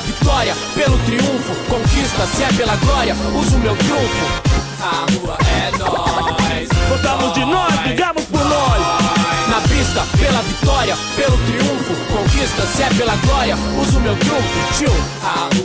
vitória, pelo triunfo. Conquista, se é pela glória, uso o meu trunfo. A rua é nós. Votamos de nós, brigamos por nós. Na pista, pela vitória, pelo triunfo. Conquista, se é pela glória, uso o meu trunfo. Tio.